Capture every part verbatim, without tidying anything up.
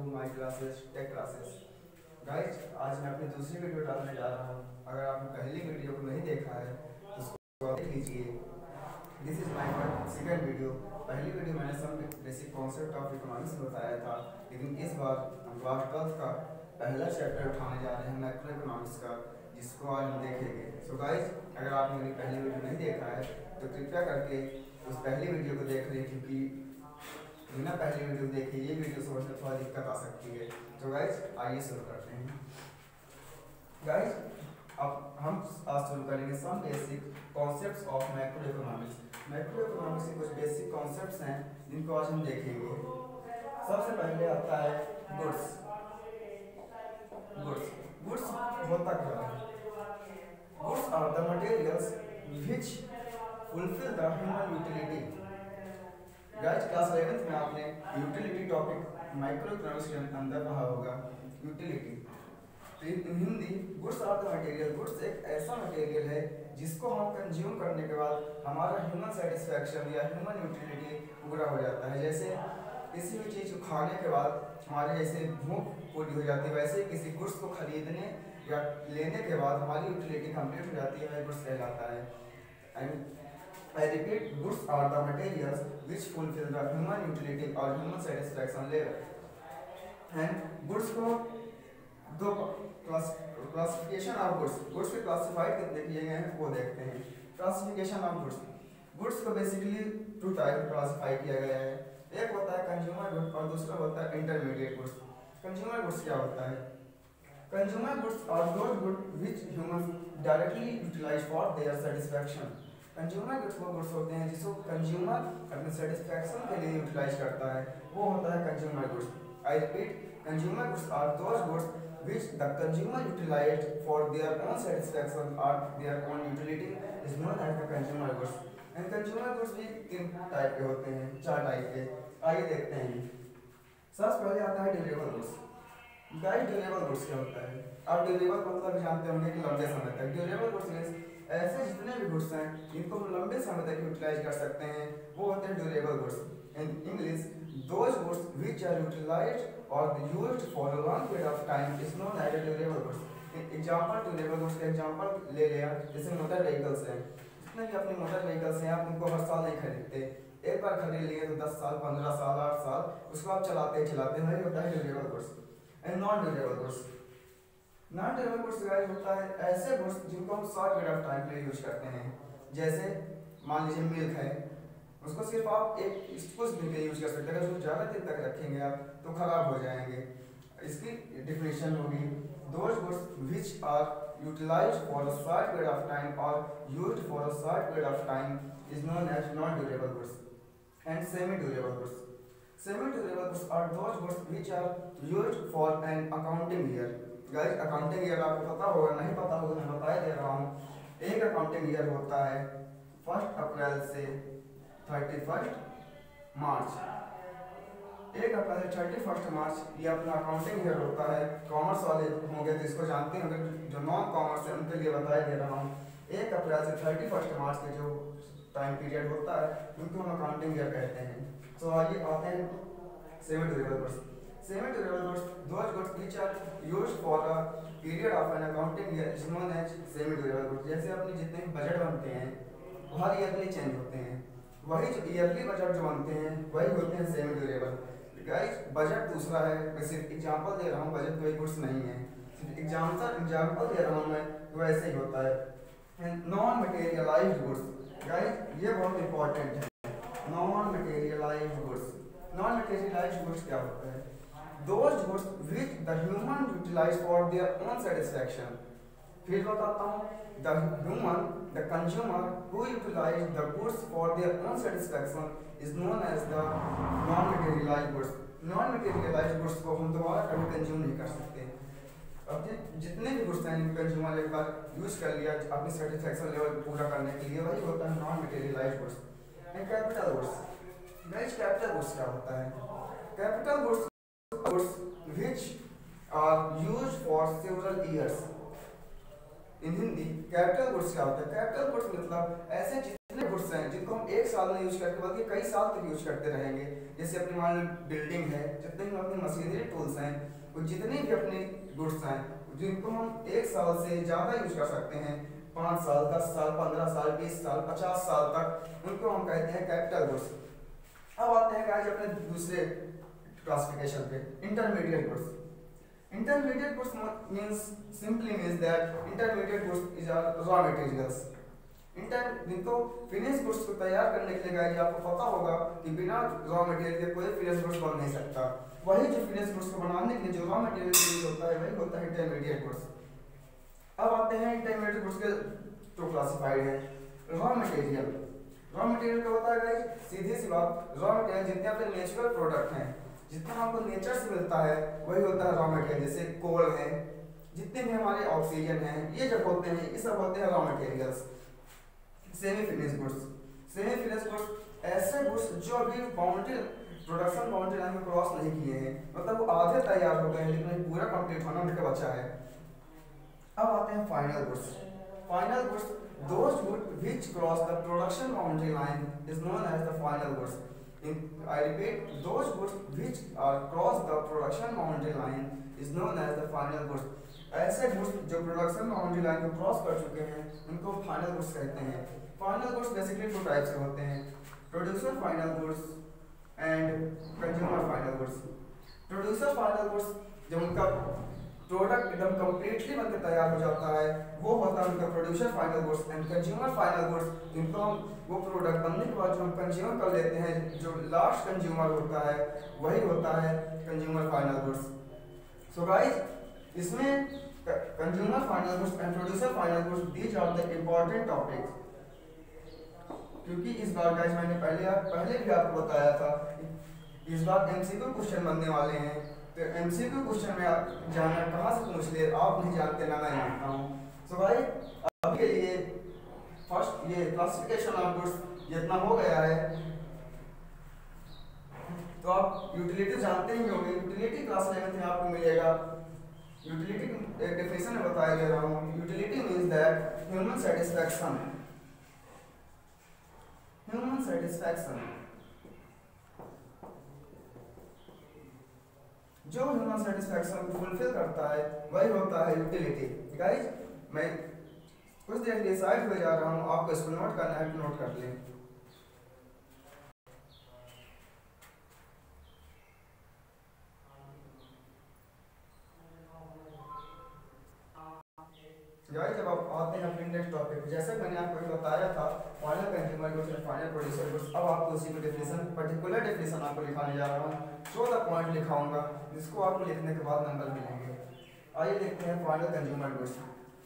My classes tech classes. Guys, आज मैं अपनी दूसरी वीडियो डालने जा रहा हूँ। अगर आपने पहली वीडियो को नहीं देखा है तो उसको देख लीजिए। This is my second video. पहली वीडियो मैंने some basic concept of economics में बताया था, लेकिन इस बार हम क्लास ट्वेल्थ का पहला चैप्टर उठाने जा रहे हैं मैक्रो इकोनॉमिक्स का, जिसको आज हम देखेंगे। सो गाइस, अगर आपने मेरी पहली वीडियो नहीं देखा है तो कृपया करके उस पहली वीडियो को देख लें, क्योंकि बिना पहली वीडियो देखे ये वीडियो समझने में थोड़ा दिक्कत आ सकती है। तो गाइस, आइए शुरू करते हैं। गाइस, अब हम आज शुरू करेंगे some basic concepts of macroeconomics. Macroeconomics के कुछ बेसिक कॉन्सेप्ट्स हैं जिनको आज हम देखेंगे। सबसे पहले आता है गुड्स। गुड्स गुड्स होता क्या है? Goods are the materials which fulfil the human utility. Guys, class eleventh में आपने यूटिलिटी टॉपिक माइक्रो इकोनॉमिक्स के अंदर पढ़ा होगा, यूटिलिटी। तो in Hindi goods are the material. Goods एक ऐसा मटेरियल है जिसको हम कंज्यूम करने के बाद हमारा ह्यूमन सेटिस्फैक्शन या ह्यूमन यूटिलिटी पूरा हो जाता है। जैसे किसी भी चीज़ को खाने के बाद हमारे जैसे भूख पूरी हो जाती है, वैसे ही किसी गुड्स को खरीदने या लेने के बाद हमारी यूटिलिटी कंप्लीट हो जाती है, वह गुड्स कहलाता है। And I repeat, goods are the materials which fulfill the human utility or human satisfaction level. And goods को दो class classification of goods goods के क्लासिफाइड कितने किए गए हैं वो देखते हैं। क्लासिफिकेशन ऑफ गुड्स गुड्स को बेसिकली टू टाइप क्लासिफाई किया गया है। एक होता है कंज्यूमर गुड्स और दूसरा होता है इंटरमीडिएट गुड्स। कंज्यूमर गुड्स क्या होता है? Consumer goods are those goods which humans directly utilise for their satisfaction. Consumer goods वो गुड्स होते हैं जिसको कंज्यूमर अपने सेटिस्फैक्शन के लिए यूटिलाइज करता है, वो होता है consumer goods. I repeat, consumer goods are those goods which the consumer utilized for their own satisfaction or their own utility is known as the consumer goods. And consumer goods भी तीन type के होते हैं, चार type के। आइए देखते हैं। सबसे पहले आता है durable goods. Guys, durable goods क्या होता है? आप ड्यूरेबल मतलब जानते होंगे कि लंबे समय तक। ड्यूरेबल गुड्स मींस ऐसे जितने भी गुड्स हैं जिनको हम लंबे समय तक यूटिलाइज कर सकते हैं, वो होते हैं durable goods. In English, those goods which are utilised और used for a long period of time is known as durable goods. Example durable goods का एग्जांपल ले लिया, जैसे मोटर व्हीकल्स हैं। जितने भी अपने मोटर व्हीकल्स हैं, आप उनको हर साल नहीं खरीदते, एक बार खरीद लिए तो दस साल, पंद्रह साल, आठ साल उसको आप चलाते ही चलाते हैं, होता है durable goods. And non durable goods non durable goods guys होता है ऐसे गुड्स जिनको हम शॉर्ट पीरियड ऑफ टाइम के लिए यूज करते हैं। जैसे मान लीजिए मिल्क है, उसको सिर्फ आप एक कुछ दिन के यूज कर सकते हैं। अगर उसको ज़्यादा दिन तक रखेंगे आप तो खराब हो जाएंगे। इसकी डिफिनेशन होगी, those goods which are utilised for a short period of time और used for a short period of time is known as non durable goods. And semi durable goods semi durable goods are those goods which are used for an accounting year. Guys, accounting year आपको पता होगा, नहीं पता होगा मैं बता दे रहा हूँ। एक अकाउंटिंग ईयर होता है फर्स्ट अप्रैल से थर्टी फर्स्ट मार्च। एक अप्रैल से थर्टी फर्स्ट मार्च ये अपना अकाउंटिंग ईयर होता है। कॉमर्स वाले होंगे तो इसको जानते होंगे, जो नॉन कॉमर्स है उनके लिए बताया दे रहा हूँ। एक अप्रैल से थर्टी फर्स्ट मार्च के जो टाइम पीरियड होता है उनको हम अकाउंटिंग ईयर कहते हैं। तो आइए आते हैं semi durable goods. Semi durable goods those goods which are used for a period of an accounting year is known as semi durable goods. जैसे अपने जितने भी बजट बनते हैं वो हर ईयरली चेंज होते हैं, वही जो ईयरली बजट जो बनते हैं वही होते हैं सेमी ड्यूरेबल। गाइस, बजट दूसरा है, मैं सिर्फ एग्जांपल दे रहा हूँ, बजट कोई गुड्स नहीं है, सिर्फ एग्जांपल एग्जांपल दे रहा हूँ मैं, तो ऐसे ही होता है। नॉन मटेरियलाइज्ड गुड्स, गाइस ये बहुत इंपॉर्टेंट है। Non materialised goods non materialised goods क्या होता है? Those goods which the human utilise for their own satisfaction. फिर बताता हूँ, the human the consumer who utilise the goods for their own satisfaction is known as the non materialised goods. Non materialised goods को हम दोबारा कभी consume नहीं कर सकते। अब जितने भी गुड्स हैं कंज्यूमर एक बार यूज कर लिया अपनी सेटिस्फैक्शन लेवल पूरा करने के लिए, वही होता है non materialised goods. And capital goods. Guys, capital goods क्या होता है? Capital goods goods which are used for several years in Hindi capital goods क्या होता है? कैपिटल गुड्स मतलब ऐसे जितने गुड्स हैं जिनको हम एक साल में यूज करके बल्कि कई साल तक यूज करते रहेंगे। जैसे अपनी मान लो बिल्डिंग है, जितने भी अपनी मशीनरी टूल्स हैं, वो जितने भी अपने गुड्स हैं जिनको हम एक साल से ज़्यादा यूज कर सकते हैं, पाँच साल, दस साल, पंद्रह साल, बीस साल, पचास साल तक, उनको हम कहते हैं कैपिटल गुड्स। अब आते हैं गाइस अपने दूसरे क्लासिफिकेशन पे, intermediate goods. Intermediate goods means simply means that intermediate goods is raw materials. Inter जिनको फिनिश गुड्स को तैयार करने के लिए गाइस आपको पता होगा कि बिना रॉ मटेरियल के कोई फिनिश गुड्स बन नहीं सकता। वही जो फिनिश गुड्स को बनाने के लिए जो रॉ मटेरियल यूज होता है वही होता है इंटरमीडिएट गुड्स। अब आते हैं इंटरमीडिएट गुड्स के जो क्लासिफाइड है। रॉ मटेरियल, रॉ मटेरियल क्या होता है गाइस? सीधी सी बात, रॉ मटेरियल जितने अपने नेचुरल प्रोडक्ट हैं, जितना हमको नेचर से मिलता है वही होता है रॉ मटेरियल। जैसे कोल है, जितने भी हमारे ऑक्सीजन हैं, ये जब होते हैं ये सब होते हैं raw materials. Semi finish goods, semi finish goods ऐसे गुड्स जो अभी बाउंड्री प्रोडक्शन बाउंड्री लाइन में क्रॉस नहीं किए हैं, मतलब वो आधे तैयार हो गए हैं लेकिन पूरा कंप्लीट होना उनका बचा है। अब आते हैं final goods. Final goods those goods which cross the production boundary line is known as the final goods. In, I repeat, those goods which are cross the production boundary line is known as the final goods. ऐसे goods जो production boundary line को cross कर चुके हैं उनको final goods कहते हैं। Final goods basically two types के होते हैं, producer final goods and consumer final goods. Producer final goods जब उनका प्रोडक्ट एकदम कंप्लीटली बनकर तैयार हो जाता है वो होता है उनका producer final goods. And consumer final goods जिनको हम वो प्रोडक्ट बनने के बाद जो हम कंज्यूम कर लेते हैं, जो लास्ट कंज्यूमर होता है वही होता है consumer final goods. So guys, इसमें consumer final goods and producer final goods these are the important topics. क्योंकि इस बार गाइस मैंने पहले पहले भी आपको बताया था इस बार एमसीक्यू क्वेश्चन बनने वाले हैं, तो एमसीक्यू क्वेश्चन में आप जानना कहाँ से पूछ ले, आप नहीं जानते ना मैं जानता हूँ। सो भाई अभी के लिए फर्स्ट ये क्लासिफिकेशन ऑफ गुड्स जितना हो गया है, तो आप यूटिलिटी जानते ही होंगे। यूटिलिटी क्लास इलेवेंथ में आपको मिलेगा। यूटिलिटी एक डेफिनेशन में बताया दे रहा हूँ। Utility means that human satisfaction, human satisfaction जो ह्यूमन सेटिस्फैक्शन को फुलफिल करता है वही होता है यूटिलिटी। गाइस मैं कुछ देर के लिए साइड पे जा रहा हूँ, आपको इसको नोट करना है तो नोट कर लें। गाइस जब आप आते हैं अपने नेक्स्ट टॉपिक, जैसे मैंने आपको बताया था फाइनल कंज्यूमर गुड्स और फाइनल प्रोड्यूसर गुड्स, अब आपको उसी को डेफिनेशन पर्टिकुलर डेफिनेशन आपको लिखाने जा रहा हूँ। चौदह पॉइंट लिखाऊंगा जिसको आपको लिखने के बाद नंबर मिलेंगे। आइए देखते हैं final consumer goods.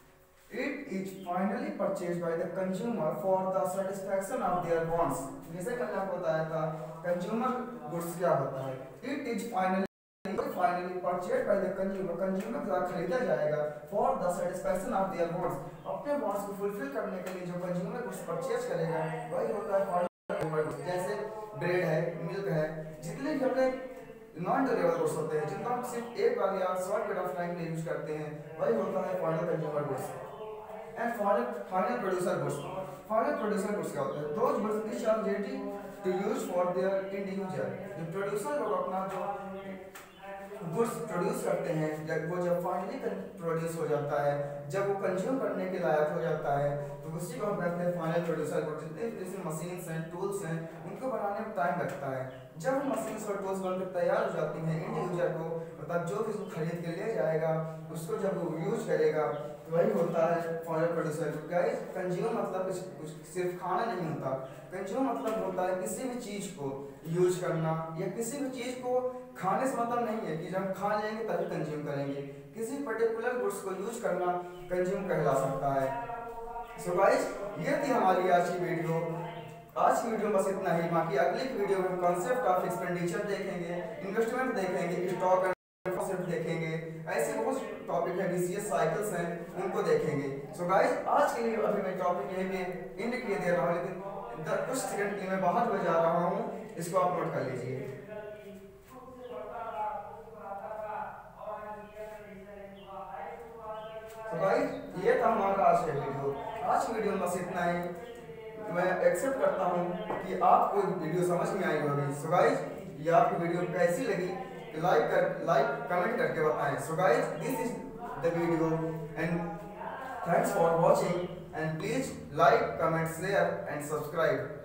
It is finally purchased by the consumer for the satisfaction of their wants. जैसे मैंने आपको बताया था कंज्यूमर गुड्स क्या होता है। It is finally finally purchased by the consumer, consumer द्वारा खरीदा जाएगा for the satisfaction of their wants, अपने वांट्स को फुलफिल करने के लिए जो कंज्यूमर गुड्स परचेज करेगा वही होता है फाइनल कंज्यूमर गुड्स। जैसे ब्रेड है, मिल्क है, जितने भी अपने नॉन ड्यूरेबल गुड्स होते हैं जिनको हम सिर्फ एक बार या शॉर्ट पीरियड ऑफ टाइम के लिए यूज करते हैं वही होता है final consumer goods. And final final producer goods, final producer goods क्या होते हैं? Those goods which are ready to use for their individual. जो प्रोड्यूसर लोग अपना जो गुड्स प्रोड्यूस करते हैं, जब वो जब फाइनली प्रोड्यूस हो जाता है, जब वो कंज्यूम करने के लायक हो जाता है, तो उसी को हम कहते हैं फाइनल प्रोड्यूसर गुड्स। जितने जैसे मशीन्स हैं, टूल्स हैं, उनको बनाने में टाइम लगता है। जब मशीन्स और टूल्स बनकर तैयार हो जाती हैं, इंड यूजर को मतलब जो भी उसको खरीद के ले जाएगा उसको जब वो यूज करेगा तो वही होता है final producer good. Guys consume मतलब कुछ कुछ सिर्फ खाना नहीं होता, कंज्यूम मतलब होता है किसी भी चीज़ को यूज करना, या किसी भी चीज़ को खाने से मतलब नहीं है कि जब हम खा लेंगे तभी कंज्यूम करेंगे। किसी पर्टिकुलर गुड्स को यूज करना कंज्यूम कहला सकता है। सो गाइस ये थी हमारी आज की वीडियो। आज की वीडियो में बस इतना ही। बाकी अगली वीडियो में कॉन्सेप्ट ऑफ एक्सपेंडिचर देखेंगे, इन्वेस्टमेंट देखेंगे, स्टॉक एंड कॉन्सेप्ट देखेंगे, ऐसे बहुत टॉपिक है, बीसीएस साइकिल्स हैं, उनको देखेंगे। सो गाइस आज के लिए अभी मैं टॉपिक यहीं पे इंड किए दे रहा हूँ, लेकिन कुछ सेकंड के लिए मैं बाहर हो जा रहा हूँ, इसको आप नोट कर लीजिए। तो गाइस ये था हमारा आज का वीडियो। आज की वीडियो में बस इतना ही। मैं एक्सेप्ट करता हूँ कि आपको वीडियो समझ में आई होगी। सो गाइस ये आपकी वीडियो कैसी लगी लाइक कर लाइक कमेंट करके बताएं। So guys this is the video and thanks for watching and please like comment share and subscribe.